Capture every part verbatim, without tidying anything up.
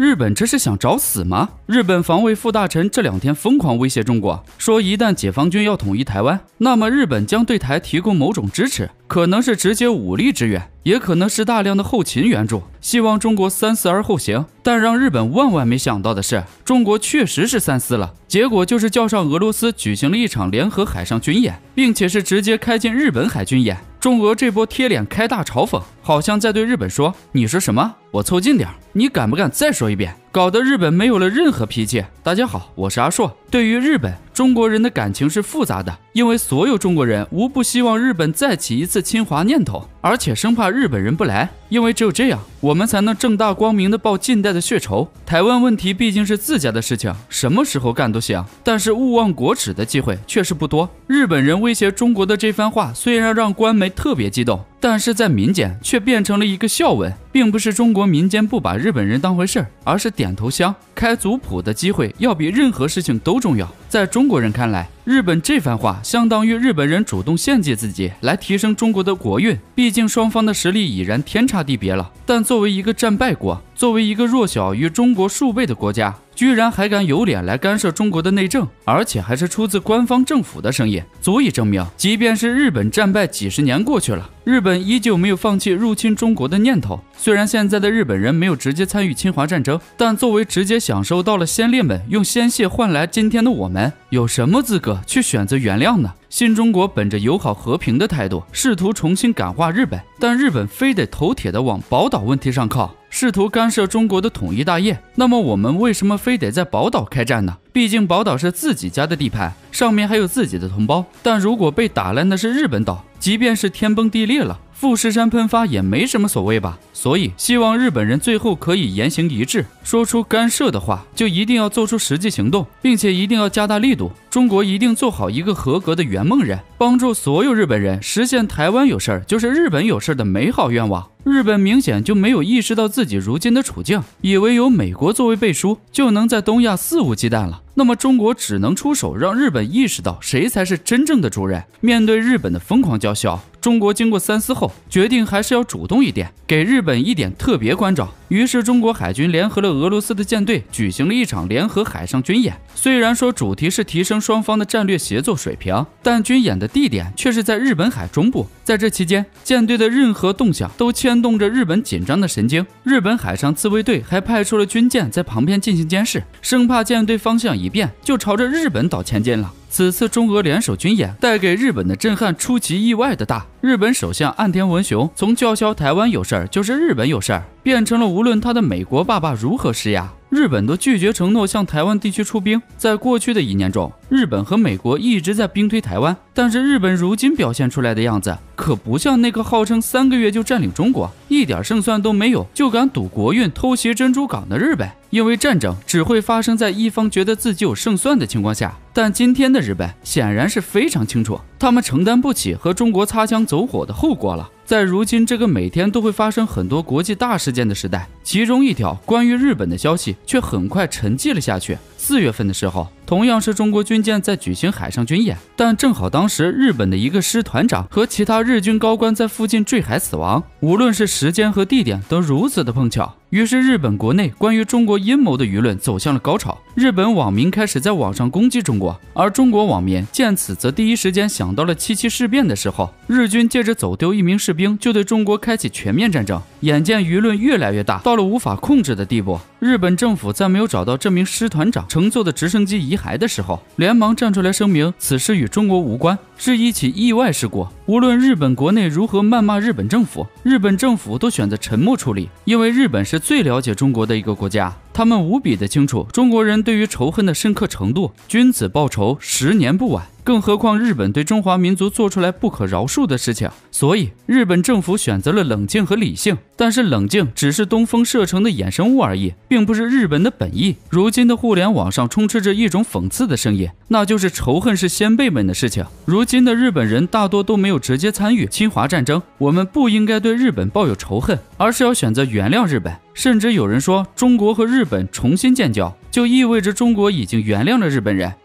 日本这是想找死吗？日本防卫副大臣这两天疯狂威胁中国，说一旦解放军要统一台湾，那么日本将对台提供某种支持，可能是直接武力支援，也可能是大量的后勤援助，希望中国三思而后行。但让日本万万没想到的是，中国确实是三思了，结果就是叫上俄罗斯举行了一场联合海上军演，并且是直接开进日本海军演。中俄这波贴脸开大嘲讽，好像在对日本说，你说什么？我凑近点，你敢不敢再说一遍？搞得日本没有了任何脾气。大家好，我是阿硕。对于日本，中国人的感情是复杂的，因为所有中国人无不希望日本再起一次侵华念头，而且生怕日本人不来，因为只有这样，我们才能正大光明的报近代的血仇。台湾问题毕竟是自家的事情，什么时候干都行，但是勿忘国耻的机会确实不多。日本人威胁中国的这番话虽然让官媒特别激动，但是在民间却变成了一个笑闻，并不是中国民间不把日本人当回事，而是点头香开族谱的机会要比任何事情都重要。在中国人看来，日本这番话相当于日本人主动献祭自己来提升中国的国运，毕竟双方的实力已然天差地别了。但作为一个战败国，作为一个弱小于中国数倍的国家，居然还敢有脸来干涉中国的内政，而且还是出自官方政府的声音，足以证明，即便是日本战败几十年过去了，日本依旧没有放弃入侵中国的念头。虽然现在的日本人没有直接参与侵华战争，但作为直接享受到了先烈们用鲜血换来今天的我们，有什么资格去选择原谅呢？新中国本着友好和平的态度，试图重新感化日本，但日本非得头铁的往宝岛问题上靠，试图干涉中国的统一大业。那么我们为什么非得在宝岛开战呢？毕竟宝岛是自己家的地盘，上面还有自己的同胞。但如果被打烂的是日本岛，即便是天崩地裂了，富士山喷发也没什么所谓吧。所以希望日本人最后可以言行一致，说出干涉的话就一定要做出实际行动，并且一定要加大力度。中国一定做好一个合格的圆梦人，帮助所有日本人实现台湾有事儿就是日本有事儿的美好愿望。日本明显就没有意识到自己如今的处境，以为有美国作为背书就能在东亚肆无忌惮了。那么中国只能出手让日本意识到谁才是真正的主人。面对日本的疯狂叫嚣，中国经过三思后决定还是要主动一点，给日本一点特别关照。于是中国海军联合了俄罗斯的舰队，举行了一场联合海上军演。虽然说主题是提升双方的战略协作水平，但军演的地点却是在日本海中部。在这期间，舰队的任何动向都牵动着日本紧张的神经。日本海上自卫队还派出了军舰在旁边进行监视，生怕舰队方向一变就朝着日本岛前进了。此次中俄联手军演带给日本的震撼出其意外的大。日本首相岸田文雄从叫嚣台湾有事儿就是日本有事儿，变成了无论他的美国爸爸如何施压，日本都拒绝承诺向台湾地区出兵。在过去的一年中，日本和美国一直在兵推台湾，但是日本如今表现出来的样子可不像那个号称三个月就占领中国，一点胜算都没有就敢赌国运偷袭珍珠港的日本。因为战争只会发生在一方觉得自己有胜算的情况下，但今天的日本显然是非常清楚，他们承担不起和中国擦枪走火的后果了。在如今这个每天都会发生很多国际大事件的时代，其中一条关于日本的消息却很快沉寂了下去。四月份的时候，同样是中国军舰在举行海上军演，但正好当时日本的一个师团长和其他日军高官在附近坠海死亡，无论是时间和地点都如此的碰巧。于是日本国内关于中国阴谋的舆论走向了高潮，日本网民开始在网上攻击中国，而中国网民见此则第一时间想到了七七事变的时候，日军借着走丢一名士兵就对中国开启全面战争。眼见舆论越来越大，到了无法控制的地步，日本政府在没有找到这名师团长乘坐的直升机遗骸的时候，连忙站出来声明此事与中国无关，是一起意外事故。无论日本国内如何谩骂日本政府，日本政府都选择沉默处理，因为日本是最了解中国的一个国家，他们无比的清楚中国人对于仇恨的深刻程度，君子报仇，十年不晚。更何况日本对中华民族做出来不可饶恕的事情，所以日本政府选择了冷静和理性，但是冷静只是东风射程的衍生物而已，并不是日本的本意。如今的互联网上充斥着一种讽刺的声音，那就是仇恨是先辈们的事情。如今的日本人大多都没有直接参与侵华战争，我们不应该对日本抱有仇恨，而是要选择原谅日本。甚至有人说，中国和日本重新建交就意味着中国已经原谅了日本人，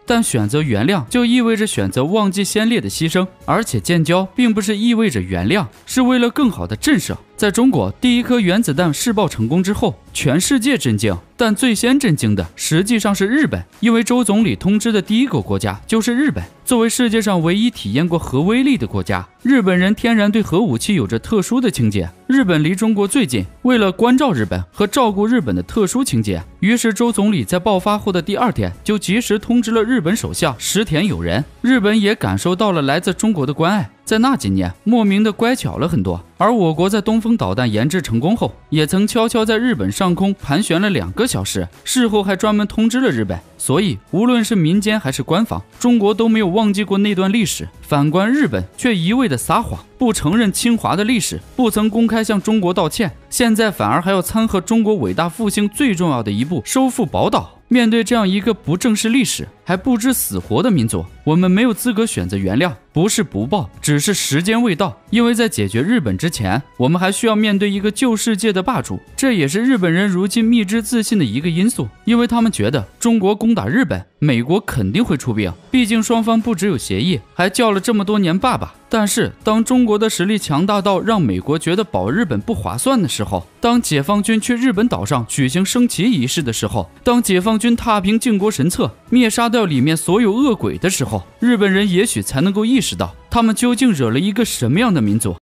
但选择原谅就意味着选择忘记先烈的牺牲，而且建交并不是意味着原谅，是为了更好的震慑。在中国第一颗原子弹试爆成功之后，全世界震惊，但最先震惊的实际上是日本，因为周总理通知的第一个国家就是日本。作为世界上唯一体验过核威力的国家，日本人天然对核武器有着特殊的情结。日本离中国最近，为了关照日本和照顾日本的特殊情结，于是周总理在爆发后的第二天就及时通知了日本首相石田友人，日本也感受到了来自中国的关爱，在那几年莫名的乖巧了很多。而我国在东风导弹研制成功后，也曾悄悄在日本上空盘旋了两个小时，事后还专门通知了日本。所以无论是民间还是官方，中国都没有忘记过那段历史。反观日本却一味的撒谎，不承认侵华的历史，不曾公开向中国道歉，现在反而还要掺和中国伟大复兴最重要的一步收复宝岛。面对这样一个不正视历史还不知死活的民族，我们没有资格选择原谅，不是不报，只是时间未到。因为在解决日本之前，我们还需要面对一个旧世界的霸主，这也是日本人如今密之自信的一个因素，因为他们觉得中国攻打日本，美国肯定会出兵，毕竟双方不只有协议，还叫了这么多年爸爸。但是当中国的实力强大到让美国觉得保日本不划算的时候，当解放军去日本岛上举行升旗仪式的时候，当解放军踏平靖国神策，灭杀掉里面所有恶鬼的时候，日本人也许才能够意识到他们究竟惹了一个什么样的民族。